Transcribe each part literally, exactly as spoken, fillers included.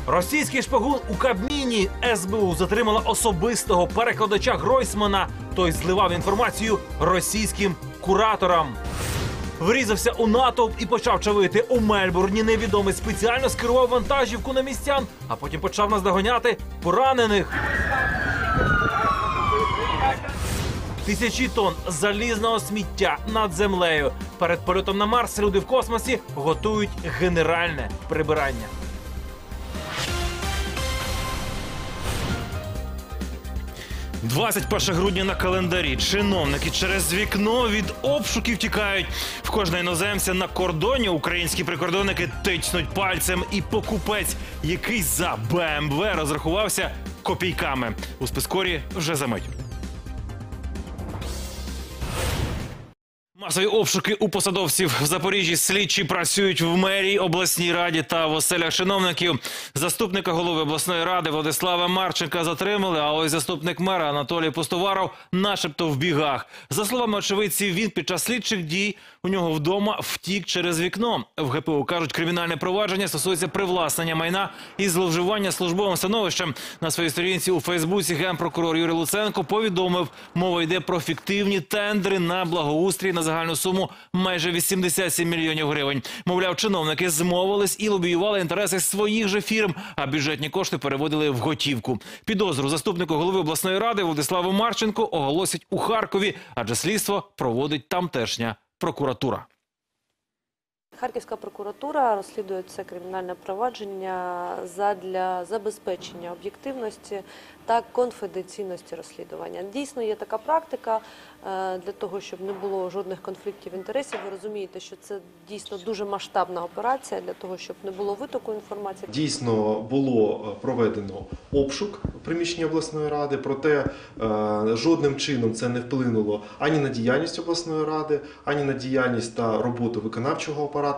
Російський шпигун у Кабміні. ес бе у затримала особистого перекладача Гройсмана. Той зливав інформацію російським кураторам. Врізався у натовп і почав чавити. У Мельбурні невідомий спеціально скерував вантажівку на містян, а потім почав наздоганяти поранених. Тисячі тонн залізного сміття над землею. Перед польотом на Марс люди в космосі готують генеральне прибирання. двадцять перше грудня на календарі. Чиновники через вікно від обшуків тікають. В кожного іноземця на кордоні українські прикордонники тицнуть пальцем. І покупець, який за Бе Ем Ве розрахувався копійками. У спискорі вже за мить. Масові обшуки у посадовців. В Запоріжжі слідчі працюють в мерії, обласній раді та в оселях чиновників. Заступника голови обласної ради Владислава Марченка затримали, а ось заступник мера Анатолій Пустоваров начебто в бігах. За словами очевидців, він під час слідчих дій у нього вдома втік через вікно. В Ге Пе У кажуть, кримінальне провадження стосується привласнення майна і зловживання службовим становищем. На своїй сторінці у Фейсбуці генпрокурор Юрій Луценко повідомив, мова йде про фіктивні тендери на благоустрій на загальну суму майже вісімдесят сім мільйонів гривень. Мовляв, чиновники змовились і лобіювали інтереси своїх же фірм, а бюджетні кошти переводили в готівку. Підозру заступнику голови обласної ради Владиславу Марченку оголосять у Харкові, адже слідство проводить тамтешня прокуратура. Харківська прокуратура розслідує це кримінальне провадження задля забезпечення об'єктивності та конфіденційності розслідування. Дійсно, є така практика для того, щоб не було жодних конфліктів інтересів. Ви розумієте, що це дійсно дуже масштабна операція для того, щоб не було витоку інформації. Дійсно було проведено обшук приміщення обласної ради, проте жодним чином це не вплинуло ані на діяльність обласної ради, ані на діяльність та роботу виконавчого апарату.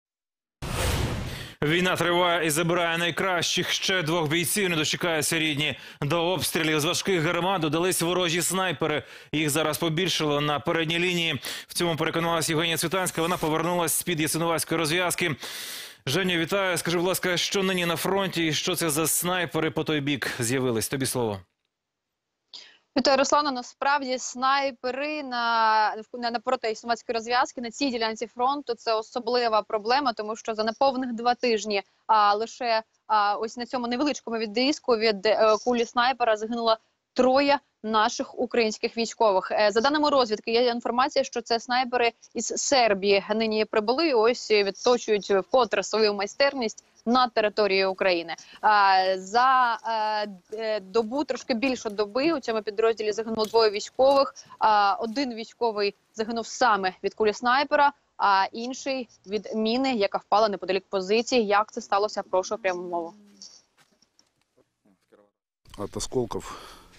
Війна триває і забирає найкращих. Ще двох бійців не дочекаються рідні. До обстрілів з важких гармат додались ворожі снайпери. Їх зараз побільшало на передній лінії. В цьому переконалася Євгенія Цвітанська. Вона повернулася з-під Ясиновацької розв'язки. Женя, вітаю. Скажи, будь ласка, що нині на фронті і що це за снайпери по той бік з'явились? Тобі слово. Вітаю, Руслана. Насправді снайпери на, на, напроти Ясиновацької розв'язки на цій ділянці фронту – це особлива проблема, тому що за неповних два тижні а, лише а, ось на цьому невеличкому відрізку від е, кулі снайпера загинуло троє наших українських військових. Е, за даними розвідки, є інформація, що це снайпери із Сербії нині прибули і ось відточують вкотре свою майстерність на території України. За добу, трошки більше доби, у цьому підрозділі загинуло двоє військових. Один військовий загинув саме від кулі снайпера, а інший від міни, яка впала неподалік позиції. Як це сталося? Прошу пряму мову. От осколков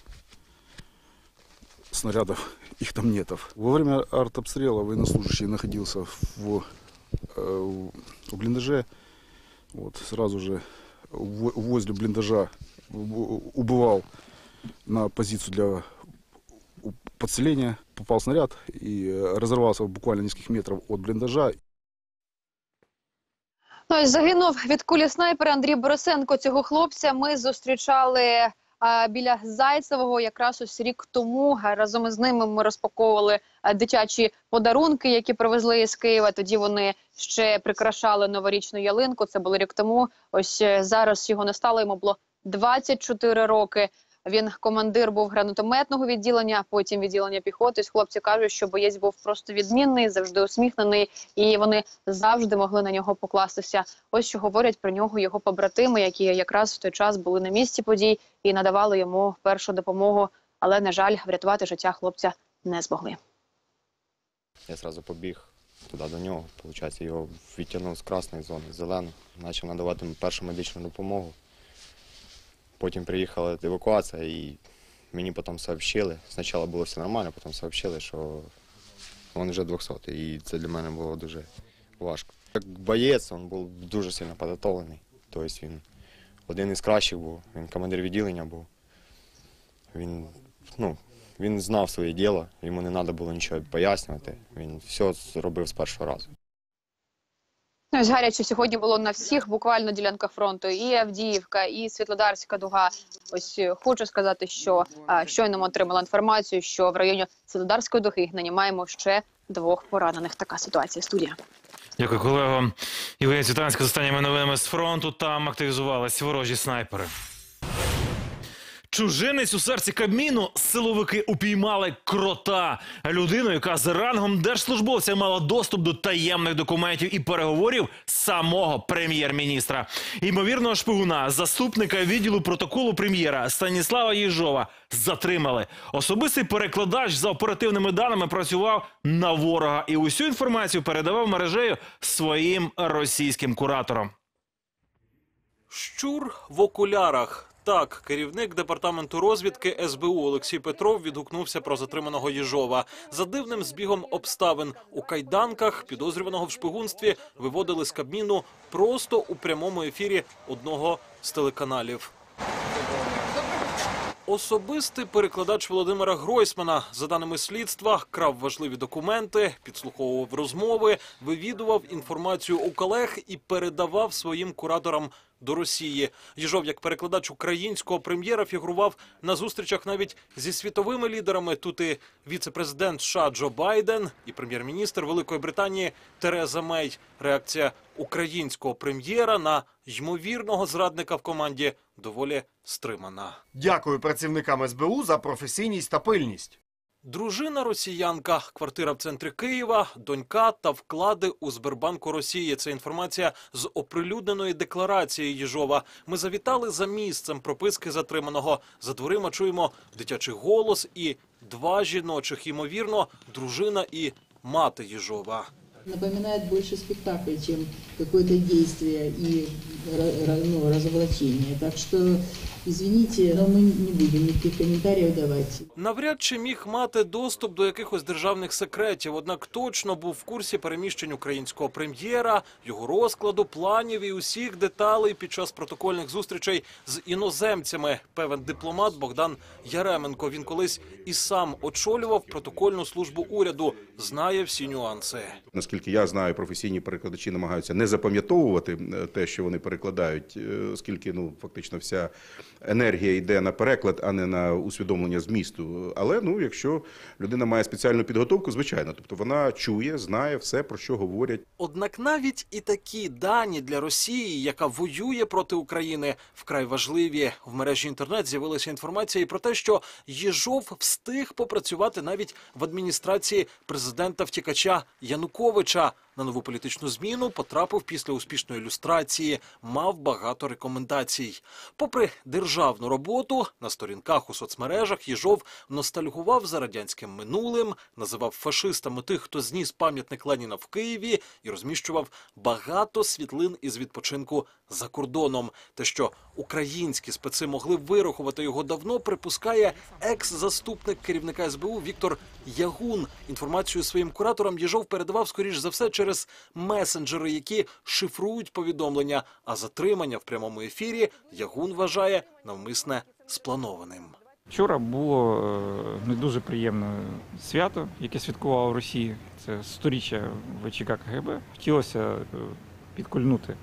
снарядов, их там нетов. Во время артобстрела военнослужащий находился в, в блиндаже. Вот, сразу же возле блиндажа убывал на позицию для подселения. Попал снаряд и разорвался буквально нескольких метров от блиндажа. Ну, і загинув від кулі снайпера Андрій Борисенко. Цього хлопця ми зустрічали а, біля Зайцевого якраз ось рік тому. Разом із ними ми розпаковували а, дитячі подарунки, які привезли із Києва. Тоді вони ще прикрашали новорічну ялинку. Це було рік тому. Ось зараз його не стало, йому було двадцять чотири роки. Він командир був гранатометного відділення, потім відділення піхоти. Хлопці кажуть, що боєць був просто відмінний, завжди усміхнений, і вони завжди могли на нього покластися. Ось що говорять про нього його побратими, які якраз в той час були на місці подій і надавали йому першу допомогу. Але, на жаль, врятувати життя хлопця не змогли. Я одразу побіг туди до нього, виходить, його відтягнув з красної зони, з зелену. Почав надавати йому першу медичну допомогу. Потім приїхала евакуація і мені потім сообщили. Спочатку було все нормально, потім сообщили, що він вже двохсотий. І це для мене було дуже важко. Як боєць, він був дуже сильно підготовлений. Тобто він один із кращих був, він командир відділення був. Він, ну, він знав своє діло, йому не треба було нічого пояснювати. Він все зробив з першого разу. Ну, ось гаряче сьогодні було на всіх буквально ділянках фронту. І Авдіївка, і Світлодарська дуга. Ось е, хочу сказати, що е, щойно ми отримали інформацію, що в районі Світлодарської дуги нині маємо ще двох поранених. Така ситуація. Студія. Дякую, колего. Євгенія Цвітанська з останніми новинами з фронту. Там активізувались ворожі снайпери. Чужинець у серці Кабміну. Силовики упіймали крота. Людину, яка за рангом держслужбовця мала доступ до таємних документів і переговорів самого прем'єр-міністра. Ймовірного шпигуна, заступника відділу протоколу прем'єра Станіслава Єжова затримали. Особистий перекладач за оперативними даними працював на ворога і усю інформацію передавав мережею своїм російським кураторам. Щур в окулярах. Так, керівник департаменту розвідки ес бе у Олексій Петров відгукнувся про затриманого Єжова. За дивним збігом обставин у кайданках підозрюваного в шпигунстві виводили з Кабміну просто у прямому ефірі одного з телеканалів. Особистий перекладач Володимира Гройсмана, за даними слідства, крав важливі документи, підслуховував розмови, вивідував інформацію у колег і передавав своїм кураторам до Росії. Єжов, як перекладач українського прем'єра, фігурував на зустрічах навіть зі світовими лідерами. Тут і віце-президент США Джо Байден, і прем'єр-міністр Великої Британії Тереза Мей. Реакція українського прем'єра на ймовірного зрадника в команді доволі стримана. Дякую працівникам ес бе у за професійність та пильність. Дружина росіянка, квартира в центрі Києва, донька та вклади у Сбербанку Росії. Це інформація з оприлюдненої декларації Єжова. Ми завітали за місцем прописки затриманого. За дверима чуємо дитячий голос і два жіночих, ймовірно, дружина і мати Єжова. Напоминает больше спектакль, чем какое-то действие и ну, разоблачение. Так что, извините, но мы не будем никаких комментариев давать. Навряд чи міг мати доступ до якихось державних секретів, однак точно був в курсі переміщень українського прем'єра, його розкладу, планів і усіх деталей під час протокольних зустрічей з іноземцями. Певен дипломат Богдан Яременко. Він колись і сам очолював протокольну службу уряду, знає всі нюанси. Наскільки я знаю, професійні перекладачі намагаються не запам'ятовувати те, що вони перекладають, оскільки ну фактично вся енергія йде на переклад, а не на усвідомлення змісту. Але ну, якщо людина має спеціальну підготовку, звичайно, тобто вона чує, знає все, про що говорять. Однак навіть і такі дані для Росії, яка воює проти України, вкрай важливі. В мережі інтернет з'явилася інформація і про те, що Єжов встиг попрацювати навіть в адміністрації президента-втікача Януковича. На нову політичну зміну потрапив після успішної люстрації, мав багато рекомендацій. Попри державну роботу, на сторінках у соцмережах Єжов ностальгував за радянським минулим, називав фашистами тих, хто зніс пам'ятник Леніна в Києві і розміщував багато світлин із відпочинку за кордоном. Те, що українські специ могли вирахувати його давно, припускає екс-заступник керівника ес бе у Віктор Ягун. Інформацію своїм кураторам Єжов передавав, скоріш за все, через месенджери, які шифрують повідомлення, а затримання в прямому ефірі Ягун вважає навмисне спланованим. Вчора було не дуже приємне свято, яке святкувало в Росії. Це сторіччя ве че ка ка ге бе. Хотілося підкольнути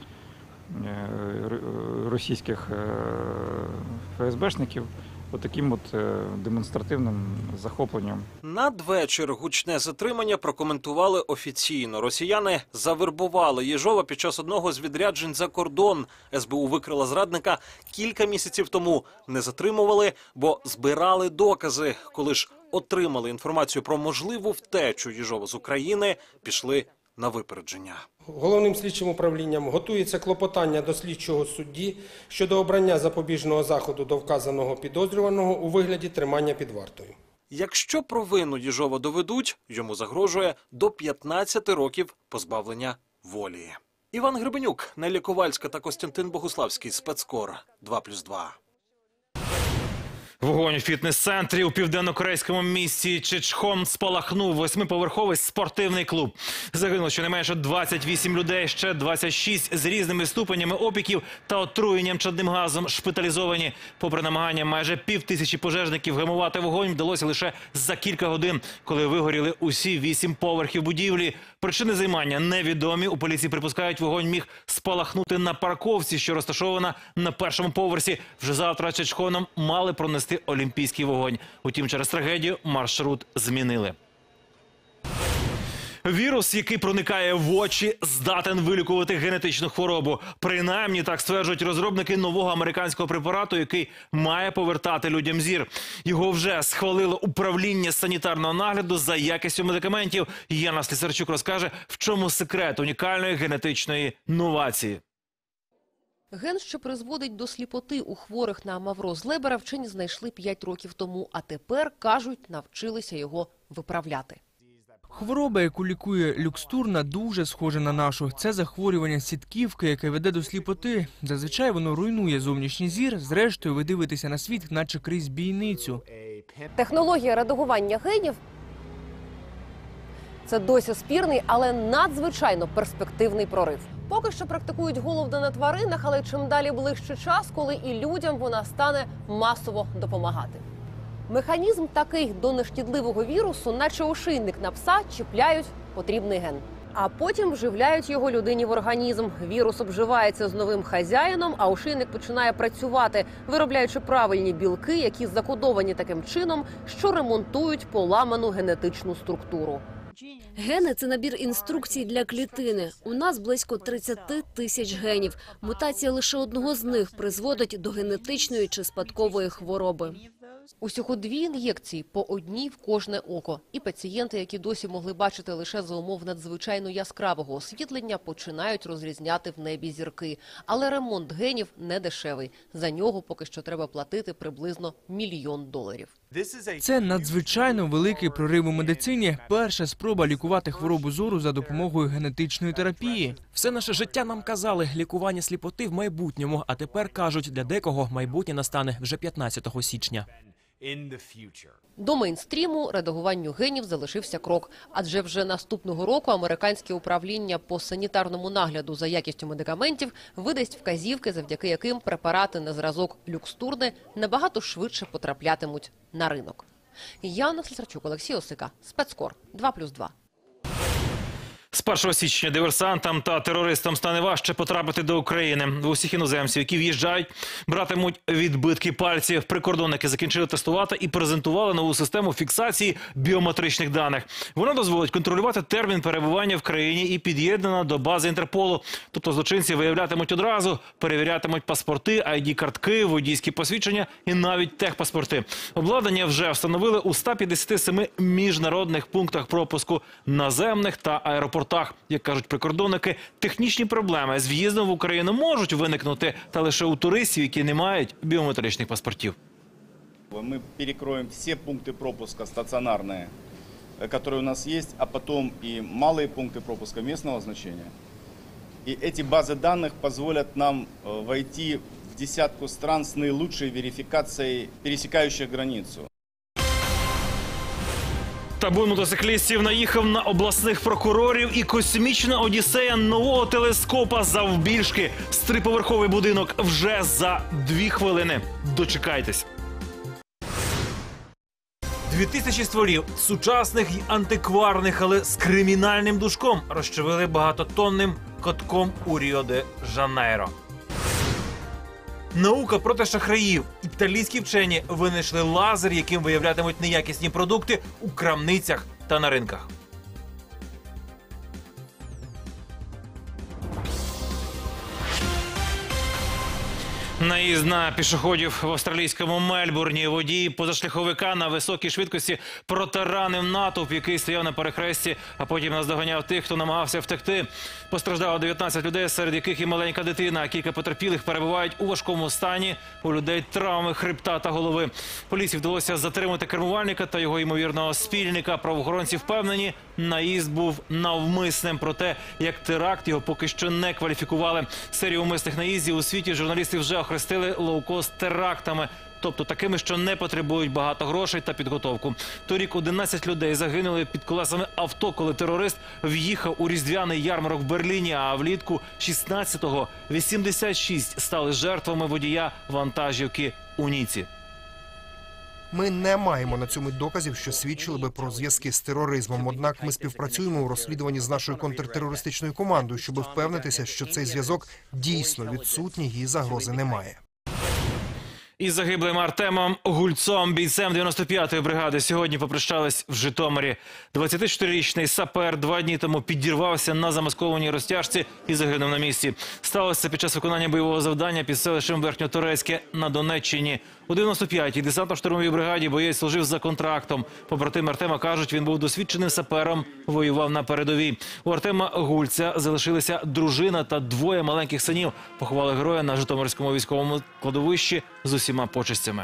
російських еф ес бешників отаким от демонстративним захопленням. Надвечір гучне затримання прокоментували офіційно. Росіяни завербували Єжова під час одного з відряджень за кордон. ес бе у викрила зрадника кілька місяців тому. Не затримували, бо збирали докази. Коли ж отримали інформацію про можливу втечу Єжова з України, пішли на випередження. Головним слідчим управлінням готується клопотання до слідчого судді щодо обрання запобіжного заходу до вказаного підозрюваного у вигляді тримання під вартою. Якщо провину Єжова доведуть, йому загрожує до п'ятнадцяти років позбавлення волі. Іван Гребенюк, Нелі Ковальська та Костянтин Богуславський. Спецкор два плюс два. Вогонь у фітнес-центрі у південно-корейському місті Чичхон спалахнув восьмиповерховий спортивний клуб. Загинуло щонайменше двадцять вісім людей, ще двадцять шість з різними ступенями опіків та отруєнням чадним газом шпиталізовані. Попри намагання майже пів тисячі пожежників гамувати вогонь, вдалося лише за кілька годин, коли вигоріли усі вісім поверхів будівлі. Причини займання невідомі. У поліції припускають, вогонь міг спалахнути на парковці, що розташована на першому поверсі. Вже завтра Чечхоном мали пронести олімпійський вогонь. Утім, через трагедію маршрут змінили. Вірус, який проникає в очі, здатен вилікувати генетичну хворобу. Принаймні, так стверджують розробники нового американського препарату, який має повертати людям зір. Його вже схвалило управління санітарного нагляду за якістю медикаментів. Яна Слісарчук розкаже, в чому секрет унікальної генетичної новації. Ген, що призводить до сліпоти у хворих на мавроз Лебера, вчені знайшли п'ять років тому, а тепер, кажуть, навчилися його виправляти. Хвороба, яку лікує люкстурна, дуже схожа на нашу. Це захворювання сітківки, яке веде до сліпоти. Зазвичай воно руйнує зовнішній зір, зрештою ви дивитеся на світ, наче крізь бійницю. Технологія редагування генів – це досі спірний, але надзвичайно перспективний прорив. Поки що практикують головне на тваринах, але чим далі ближче час, коли і людям вона стане масово допомагати. Механізм такий: до нешкідливого вірусу, наче ошейник на пса, чіпляють потрібний ген. А потім вживляють його людині в організм. Вірус обживається з новим хазяїном, а ошейник починає працювати, виробляючи правильні білки, які закодовані таким чином, що ремонтують поламану генетичну структуру. Гени – це набір інструкцій для клітини. У нас близько тридцять тисяч генів. Мутація лише одного з них призводить до генетичної чи спадкової хвороби. Усього дві ін'єкції, по одній в кожне око. І пацієнти, які досі могли бачити лише за умов надзвичайно яскравого освітлення, починають розрізняти в небі зірки. Але ремонт генів не дешевий. За нього поки що треба платити приблизно мільйон доларів. Це надзвичайно великий прорив у медицині. Перша спроба лікувати хворобу зору за допомогою генетичної терапії. Все наше життя нам казали – лікування сліпоти в майбутньому. А тепер кажуть, для декого майбутнє настане вже п'ятнадцятого січня. До мейнстріму редагуванню генів залишився крок. Адже вже наступного року американське управління по санітарному нагляду за якістю медикаментів видасть вказівки, завдяки яким препарати на зразок люкстурни набагато швидше потраплятимуть на ринок. Яна Слісарчук, Олексій Осика, Спецкор, два плюс два. З першого січня диверсантам та терористам стане важче потрапити до України. В усіх іноземців, які в'їжджають, братимуть відбитки пальців. Прикордонники закінчили тестувати і презентували нову систему фіксації біометричних даних. Вона дозволить контролювати термін перебування в країні і під'єднана до бази Інтерполу. Тобто злочинці виявлятимуть одразу, перевірятимуть паспорти, ай ді-картки, водійські посвідчення і навіть техпаспорти. Обладнання вже встановили у ста п'ятдесяти семи міжнародних пунктах пропуску, наземних та аеропортах. Як кажуть прикордонники, технічні проблеми з в'їздом в Україну можуть виникнути, та лише у туристів, які не мають біометричних паспортів. Ми перекроємо всі пункти пропуска стаціонарні, які у нас є, а потім і малі пункти пропуска місцевого значення. І ці бази даних дозволять нам войти в десятку стран з найкращою верифікацією пересікаючих границю. Табун мотоциклістів наїхав на обласних прокурорів, і космічна одіссея нового телескопа завбільшки. З триповерховий будинок вже за дві хвилини. Дочекайтесь. Дві тисячі стволів, сучасних і антикварних, але з кримінальним душком, розчавили багатотонним котком у Ріо-де-Жанейро. Наука проти шахраїв. Італійські вчені винайшли лазер, яким виявлятимуть неякісні продукти у крамницях та на ринках. Наїзд на пішоходів в австралійському Мельбурні. Водій позашляховика на високій швидкості протаранив натовп, який стояв на перехресті, а потім наздоганяв тих, хто намагався втекти. Постраждало дев'ятнадцять людей, серед яких і маленька дитина. Кілька потерпілих перебувають у важкому стані. У людей травми хребта та голови. Поліції вдалося затримати кермувальника та його ймовірного спільника. Правоохоронці впевнені, наїзд був навмисним. Проте, як теракт, його поки що не кваліфікували. Серію умисних наїздів у світі журналісти вже охрестили лоукост-терактами, тобто такими, що не потребують багато грошей та підготовку. Торік одинадцять людей загинули під колесами авто, коли терорист в'їхав у різдвяний ярмарок в Берліні, а влітку шістнадцятого вісімдесят шість стали жертвами водія вантажівки у Ніці. Ми не маємо на цьому доказів, що свідчили би про зв'язки з тероризмом. Однак ми співпрацюємо у розслідуванні з нашою контртерористичною командою, щоб впевнитися, що цей зв'язок дійсно відсутній і загрози немає. Із загиблим Артемом Гульцом, бійцем дев'яносто п'ятої бригади, сьогодні попрощались в Житомирі. двадцятичотирирічний сапер два дні тому підірвався на замаскованій розтяжці і загинув на місці. Сталося це під час виконання бойового завдання під селищем Верхньоторецьке на Донеччині. У дев'яносто п'ятій десантно-штурмовій бригаді боєць служив за контрактом. Побратими Артема кажуть, він був досвідченим сапером, воював на передовій. У Артема Гульця залишилися дружина та двоє маленьких синів. Поховали героя на Житомирському військовому кладовищі з усіма почестями.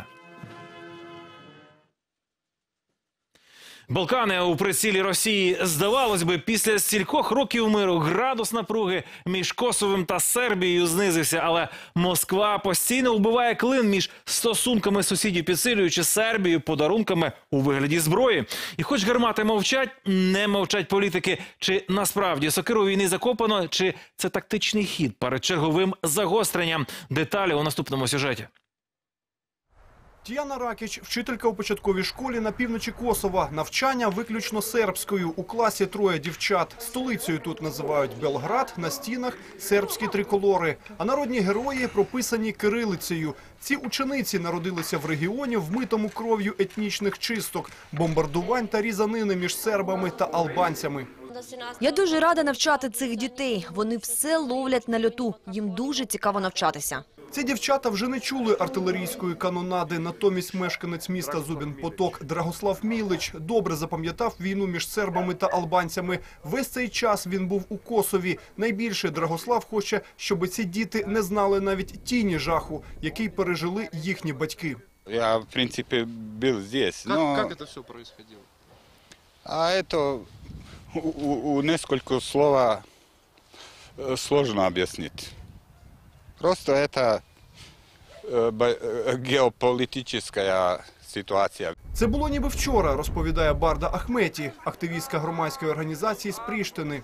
Балкани у прицілі Росії. Здавалось би, після стількох років миру градус напруги між Косовом та Сербією знизився, але Москва постійно вбиває клин між стосунками сусідів, підсилюючи Сербію подарунками у вигляді зброї. І хоч гармати мовчать, не мовчать політики. Чи насправді сокиру війни закопано, чи це тактичний хід перед черговим загостренням? Деталі у наступному сюжеті. Тіяна Ракіч – вчителька у початковій школі на півночі Косова. Навчання виключно сербською. У класі троє дівчат. Столицею тут називають Белград, на стінах – сербські триколори. А народні герої прописані кирилицею. Ці учениці народилися в регіоні, вмитому кров'ю етнічних чисток, бомбардувань та різанини між сербами та албанцями. Я дуже рада навчати цих дітей. Вони все ловлять на льоту. Їм дуже цікаво навчатися. Ці дівчата вже не чули артилерійської канонади. Натомість мешканець міста Зубін-Поток Драгослав Мілич добре запам'ятав війну між сербами та албанцями. Весь цей час він був у Косові. Найбільше Драгослав хоче, щоб ці діти не знали навіть тіні жаху, який пережили їхні батьки. Я, в принципе, был здесь. Но... Как это все происходило? А это у, у, у несколько слова сложно объяснить. Просто это геополітична ситуація. Це було ніби вчора, розповідає Барда Ахметі, активістка громадської організації з Пріштини.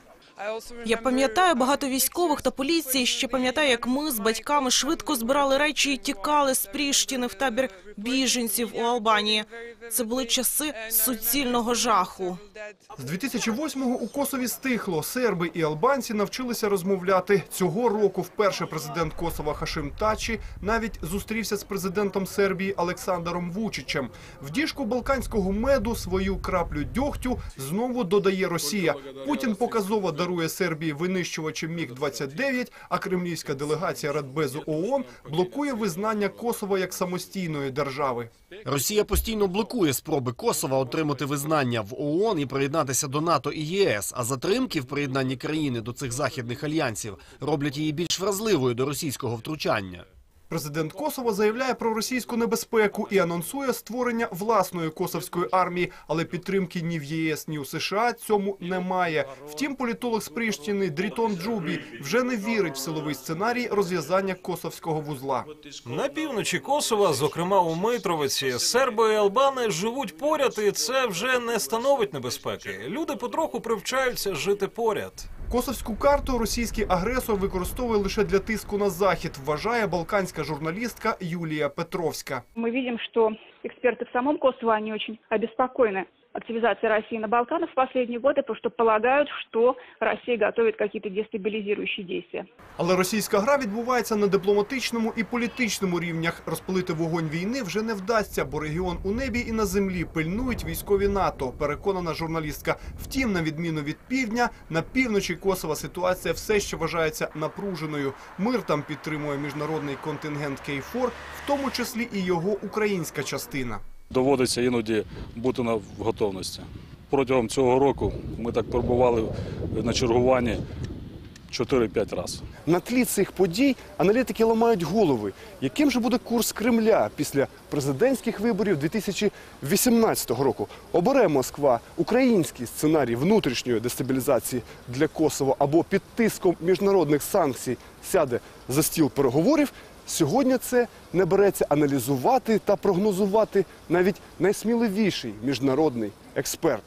Я пам'ятаю багато військових та поліції, ще пам'ятаю, як ми з батьками швидко збирали речі і тікали з Пріштини в табір біженців у Албанії. Це були часи суцільного жаху. З дві тисячі восьмого у Косові стихло. Серби і албанці навчилися розмовляти. Цього року вперше президент Косова Хашим Тачі навіть зустрівся з президентом Сербії Олександром Вучичем. В діжку балканського меду свою краплю дьогтю знову додає Росія. Путін показово дарує Сербії винищувачі міг двадцять дев'ять, а кремлівська делегація Радбезу ООН блокує визнання Косова як самостійної держави. Росія постійно блокує спроби Косова отримати визнання в ООН і приєднатися до НАТО і ЄС, а затримки в приєднанні країни до цих західних альянсів роблять її більш вразливою до російського втручання. Президент Косова заявляє про російську небезпеку і анонсує створення власної косовської армії, але підтримки ні в ЄС, ні у США цьому немає. Втім, політолог з Пріштини Дрітон Джубі вже не вірить в силовий сценарій розв'язання косовського вузла. На півночі Косова, зокрема у Митровиці, серби і албани живуть поряд, і це вже не становить небезпеки. Люди потроху привчаються жити поряд. Косовську карту російський агресор використовує лише для тиску на Захід, вважає балканська журналістка Юлія Петровська. Ми бачимо, що експерти в самому Косово, вони дуже обеспокоєні активизацией России на Балканах в последние годы, потому что полагают, что Россия готовит какие-то дестабилизирующие действия. Але російська гра відбувається на дипломатичному і політичному рівнях. Розпалити вогонь війни вже не вдасться, бо регіон у небі і на землі пильнують військові НАТО, переконана журналістка. Втім, на відміну від півдня, на півночі Косова ситуація все ще вважається напруженою. Мир там підтримує міжнародний контингент кей фор, в тому числі і його українська частина. Доводиться іноді бути на готовності. Протягом цього року ми так перебували на чергуванні чотири-п'ять разів. На тлі цих подій аналітики ламають голови. Яким же буде курс Кремля після президентських виборів дві тисячі вісімнадцятого року? Обере Москва український сценарій внутрішньої дестабілізації для Косово або під тиском міжнародних санкцій сяде за стіл переговорів? Сьогодні це не береться аналізувати та прогнозувати навіть найсміливіший міжнародний експерт.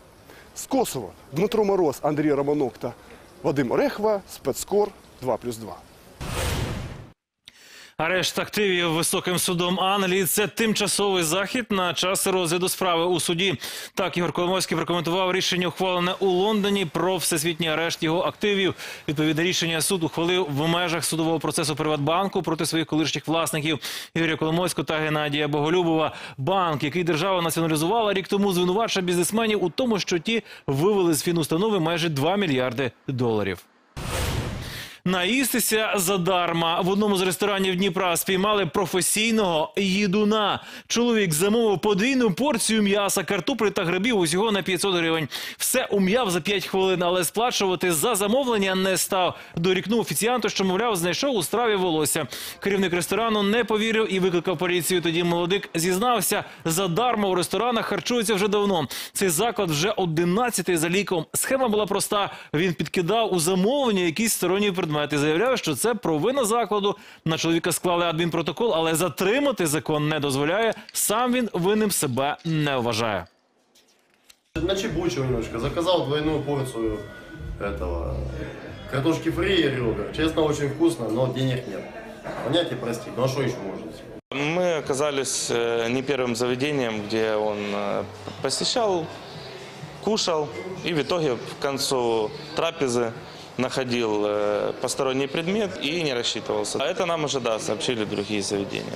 З Косова Дмитро Мороз, Андрій Романок та Вадим Орехва, Спецкор два плюс два. Арешт активів високим судом Англії – це тимчасовий захід на час розгляду справи у суді. Так Ігор Коломойський прокоментував рішення, ухвалене у Лондоні, про всесвітній арешт його активів. Відповідне рішення суд ухвалив в межах судового процесу Приватбанку проти своїх колишніх власників Ігоря Коломойського та Геннадія Боголюбова. Банк, який держава націоналізувала, рік тому звинувачує бізнесменів у тому, що ті вивели з фінустанови майже два мільярди доларів. Наїстися задарма. В одному з ресторанів Дніпра спіймали професійного їдуна. Чоловік замовив подвійну порцію м'яса, картоплі та грибів усього на п'ятсот гривень. Все ум'яв за п'ять хвилин, але сплачувати за замовлення не став. Дорікнув офіціанту, що, мовляв, знайшов у страві волосся. Керівник ресторану не повірив і викликав поліцію. Тоді молодик зізнався, задарма у ресторанах харчується вже давно. Цей заклад вже одинадцятий за ліком. Схема була проста. Він підкидав у замовлення якісь сторонні предмети. І заявляв, що це провина закладу. На чоловіка склали адмінпротокол, але затримати закон не дозволяє. Сам він винним себе не вважає. Начебучил немножко, заказал двойную порцию этого картошки фри и ребер. Честно, очень вкусно, но денег нет. Понять и простить. Ну а что еще можно сделать? Мы оказались не первым заведением, где он посещал, кушал и в итоге к концу трапезы находил посторонний предмет и не рассчитывался. А это нам уже, да, сообщили другие заведения.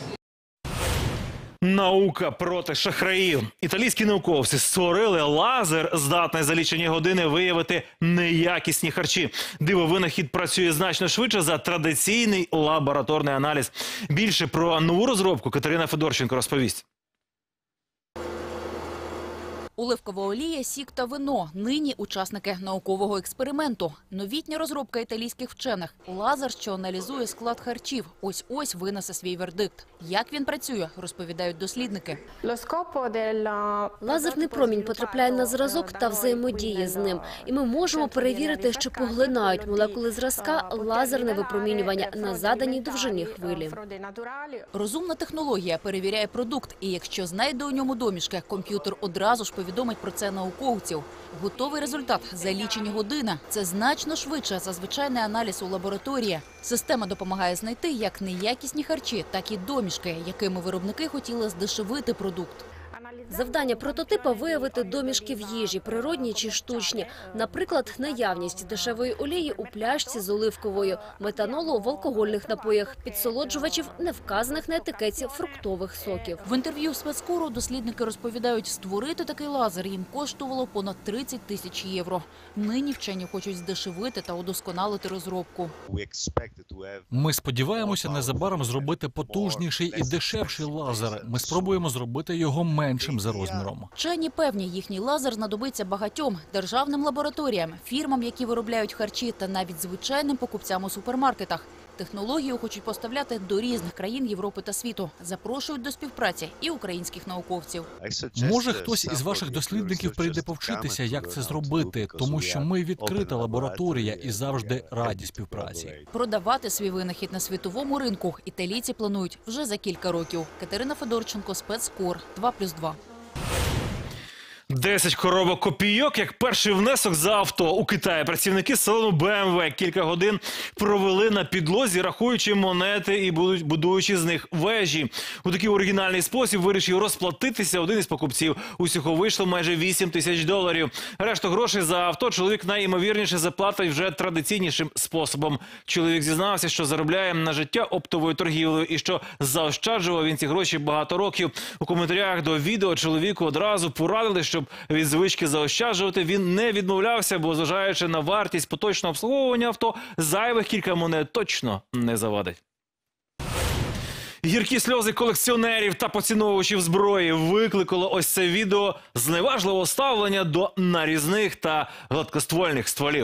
Наука проти шахраїв. Італійські науковці створили лазер, здатний за лічені години виявити неякісні харчі. Диво-винахід працює значно швидше за традиційний лабораторний аналіз. Більше про нову розробку Катерина Федорченко розповість. Оливкова олія, сік та вино – нині учасники наукового експерименту. Новітня розробка італійських вчених – лазер, що аналізує склад харчів. Ось-ось винесе свій вердикт. Як він працює, розповідають дослідники. Лазерний промінь потрапляє на зразок та взаємодіє з ним. І ми можемо перевірити, що поглинають молекули зразка лазерне випромінювання на заданій довжині хвилі. Розумна технологія перевіряє продукт, і якщо знайде у ньому домішки, комп'ютер одразу ж повідомить про це науковців. Готовий результат за лічені години. Це значно швидше за звичайний аналіз у лабораторії. Система допомагає знайти як неякісні харчі, так і домішки, якими виробники хотіли здешевити продукт. Завдання прототипа – виявити домішки в їжі, природні чи штучні. Наприклад, наявність дешевої олії у пляшці з оливковою, метанолу в алкогольних напоях, підсолоджувачів, не вказаних на етикетці фруктових соків. В інтерв'ю спецкору дослідники розповідають, створити такий лазер їм коштувало понад тридцять тисяч євро. Нині вчені хочуть здешевити та удосконалити розробку. Ми сподіваємося незабаром зробити потужніший і дешевший лазер. Ми спробуємо зробити його меншим за розміром. Вчені певні, їхній лазер знадобиться багатьом – державним лабораторіям, фірмам, які виробляють харчі, та навіть звичайним покупцям у супермаркетах. Технологію хочуть поставляти до різних країн Європи та світу. Запрошують до співпраці і українських науковців. Може, хтось із ваших дослідників прийде повчитися, як це зробити, тому що ми відкрита лабораторія і завжди раді співпраці. Продавати свій винахід на світовому ринку італійці планують вже за кілька років. Катерина Федорченко, спецкор, два плюс два. Десять коробок копійок як перший внесок за авто. У Китаї працівники салону Бе Ем Ве кілька годин провели на підлозі, рахуючи монети і будуючи з них вежі. У такий оригінальний спосіб вирішив розплатитися один із покупців. Усього вийшло майже вісім тисяч доларів. Решту грошей за авто чоловік найімовірніше заплатить вже традиційнішим способом. Чоловік зізнався, що заробляє на життя оптовою торгівлею і що заощаджував він ці гроші багато років. У коментарях до відео чоловіку одразу порадили, що від звички заощаджувати він не відмовлявся, бо, зважаючи на вартість поточного обслуговування авто, зайвих кілька монет точно не завадить. Гіркі сльози колекціонерів та поціновувачів зброї викликало ось це відео зневажливого ставлення до нарізних та гладкоствольних стволів.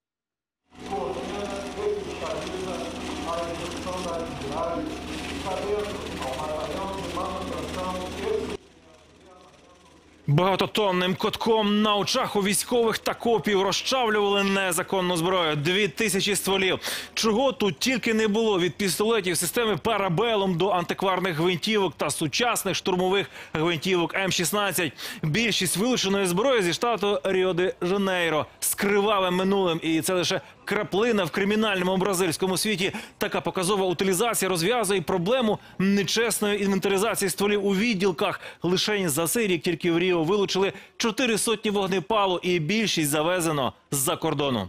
Багатотонним котком на очах у військових та копів розчавлювали незаконну зброю. Дві тисячі стволів. Чого тут тільки не було, від пістолетів системи Парабеллум до антикварних гвинтівок та сучасних штурмових гвинтівок Ем шістнадцять. Більшість вилученої зброї зі штату Ріо-де-Жанейро з кривавим минулим. І це лише краплина в кримінальному бразильському світі. Така показова утилізація розв'язує проблему нечесної інвентаризації стволів у відділках. Лише за цей рік тільки в Ріо вилучили чотири сотні вогнепалу і більшість завезено з-за кордону.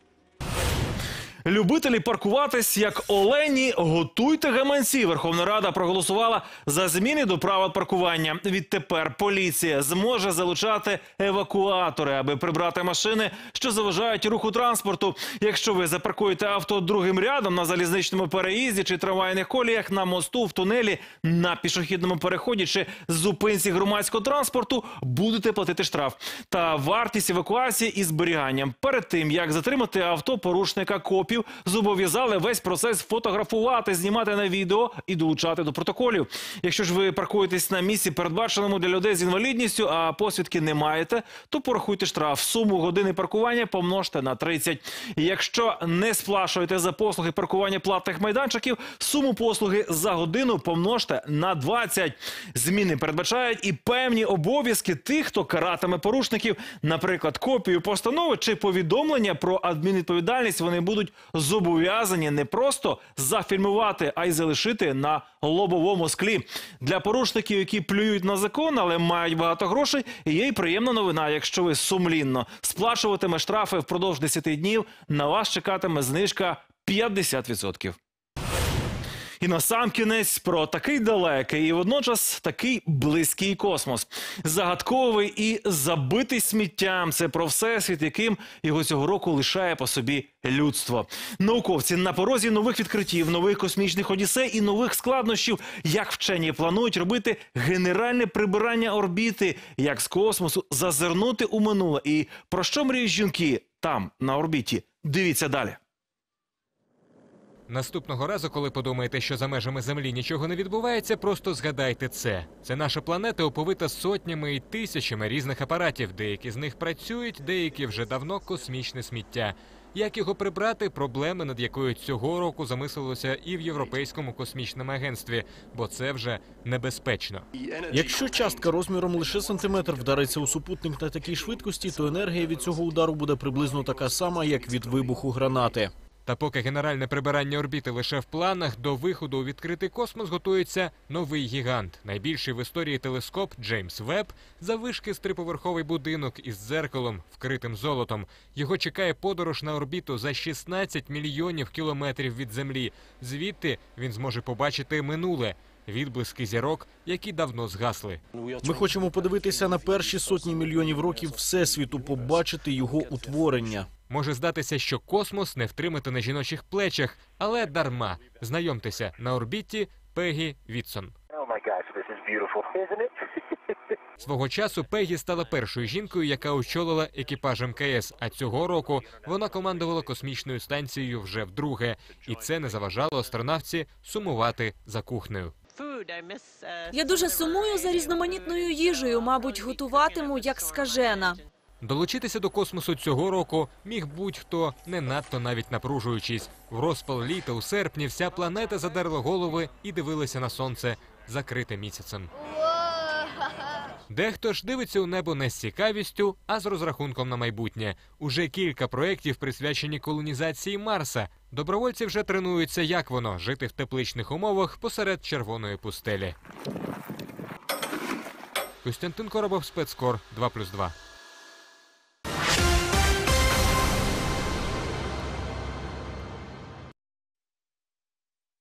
Любителі паркуватись як олені, готуйте гаманці. Верховна Рада проголосувала за зміни до правил паркування. Відтепер поліція зможе залучати евакуатори, аби прибрати машини, що заважають руху транспорту. Якщо ви запаркуєте авто другим рядом на залізничному переїзді чи трамвайних коліях, на мосту, в тунелі, на пішохідному переході чи зупинці громадського транспорту, будете платити штраф та вартість евакуації із зберіганням. Перед тим, як затримати авто порушника, копів зобов'язали весь процес фотографувати, знімати на відео і долучати до протоколів. Якщо ж ви паркуєтесь на місці, передбаченому для людей з інвалідністю, а посвідки не маєте, то порахуйте штраф. Суму години паркування помножте на тридцять. Якщо не сплачуєте за послуги паркування платних майданчиків, суму послуги за годину помножте на двадцять. Зміни передбачають і певні обов'язки тих, хто каратиме порушників. Наприклад, копію постанови чи повідомлення про адмінвідповідальність вони будуть зобов'язані не просто зафільмувати, а й залишити на лобовому склі. Для порушників, які плюють на закон, але мають багато грошей, є й приємна новина. Якщо ви сумлінно сплачуватиме штрафи впродовж десяти днів, на вас чекатиме знижка п'ятдесят відсотків. І насамкінець про такий далекий і водночас такий близький космос. Загадковий і забитий сміттям – це про всесвіт, яким його цього року лишає по собі людство. Науковці на порозі нових відкриттів, нових космічних одіссей і нових складнощів. Як вчені планують робити генеральне прибирання орбіти, як з космосу зазирнути у минуле. І про що мріють жінки там, на орбіті? Дивіться далі. Наступного разу, коли подумаєте, що за межами Землі нічого не відбувається, просто згадайте це. Це наша планета оповита сотнями і тисячами різних апаратів. Деякі з них працюють, деякі вже давно космічне сміття. Як його прибрати – проблеми, над якою цього року замислилося і в Європейському космічному агентстві, бо це вже небезпечно. Якщо частка розміром лише сантиметр вдариться у супутник на такій швидкості, то енергія від цього удару буде приблизно така сама, як від вибуху гранати. Та поки генеральне прибирання орбіти лише в планах, до виходу у відкритий космос готується новий гігант. Найбільший в історії телескоп Джеймс Веб заввишки з триповерховий будинок із дзеркалом, вкритим золотом. Його чекає подорож на орбіту за шістнадцять мільйонів кілометрів від Землі. Звідти він зможе побачити минуле. Відблиски зірок, які давно згасли. Ми хочемо подивитися на перші сотні мільйонів років Всесвіту, побачити його утворення. Може здатися, що космос не втримати на жіночих плечах, але дарма. Знайомтеся, на орбіті Пегі Вітсон. Свого часу Пегі стала першою жінкою, яка очолила екіпаж ем ка ес, а цього року вона командувала космічною станцією вже вдруге. І це не заважало астронавтці сумувати за кухнею. Я дуже сумую за різноманітною їжею, мабуть, готуватиму як скажена. Долучитися до космосу цього року міг будь-хто, не надто навіть напружуючись. В розпал літа у серпні вся планета задерла голови і дивилася на сонце, закрите місяцем. Дехто ж дивиться у небо не з цікавістю, а з розрахунком на майбутнє. Уже кілька проєктів присвячені колонізації Марса. Добровольці вже тренуються, як воно – жити в тепличних умовах посеред червоної пустелі. Костянтин Коробов, спецкор, два плюс два.